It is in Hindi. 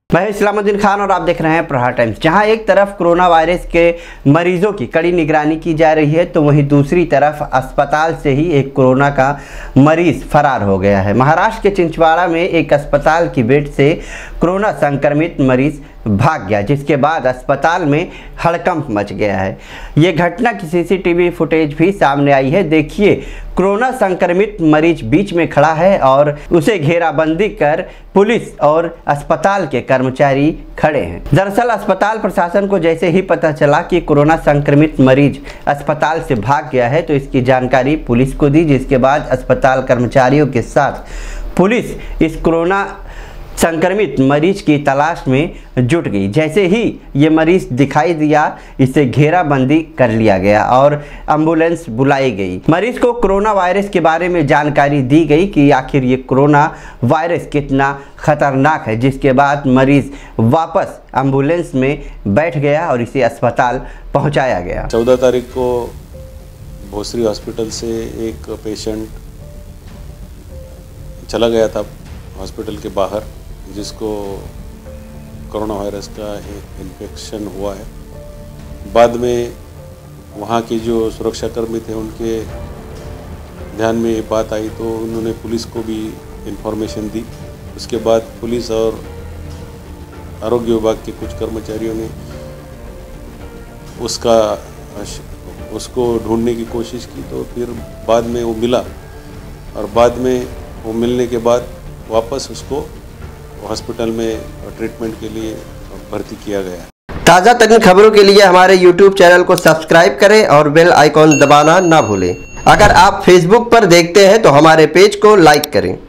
मैं इस्लामुद्दीन खान और आप देख रहे हैं प्रहार टाइम्स। जहां एक तरफ कोरोना वायरस के मरीजों की कड़ी निगरानी की जा रही है तो वहीं दूसरी तरफ अस्पताल से ही एक कोरोना का मरीज फरार हो गया है। महाराष्ट्र के चिंचवाड़ा में एक अस्पताल की बेड से कोरोना संक्रमित मरीज भाग गया, जिसके बाद अस्पताल में हड़कंप मच गया है। ये घटना की सीसीटीवी फुटेज भी सामने आई है। देखिए, कोरोना संक्रमित मरीज बीच में खड़ा है और उसे घेराबंदी कर पुलिस और अस्पताल के कर्मचारी खड़े हैं। दरअसल अस्पताल प्रशासन को जैसे ही पता चला कि कोरोना संक्रमित मरीज अस्पताल से भाग गया है तो इसकी जानकारी पुलिस को दी, जिसके बाद अस्पताल कर्मचारियों के साथ पुलिस इस कोरोना संक्रमित मरीज की तलाश में जुट गई। जैसे ही ये मरीज दिखाई दिया, इसे घेराबंदी कर लिया गया और एम्बुलेंस बुलाई गई। मरीज को कोरोना वायरस के बारे में जानकारी दी गई कि आखिर ये कोरोना वायरस कितना खतरनाक है, जिसके बाद मरीज वापस एम्बुलेंस में बैठ गया और इसे अस्पताल पहुंचाया गया। 14 तारीख को भोसरी हॉस्पिटल से एक पेशेंट चला गया था हॉस्पिटल के बाहर, जिसको कोरोना वायरस का इन्फेक्शन हुआ है। बाद में वहाँ के जो सुरक्षाकर्मी थे उनके ध्यान में ये बात आई तो उन्होंने पुलिस को भी इंफॉर्मेशन दी। उसके बाद पुलिस और आरोग्य विभाग के कुछ कर्मचारियों ने उसको ढूंढने की कोशिश की, तो फिर बाद में वो मिला और बाद में वो मिलने के बाद वापस उसको हॉस्पिटल में ट्रीटमेंट के लिए भर्ती किया गया। ताज़ा तरीन खबरों के लिए हमारे YouTube चैनल को सब्सक्राइब करें और बेल आइकॉन दबाना ना भूलें। अगर आप Facebook पर देखते हैं तो हमारे पेज को लाइक करें।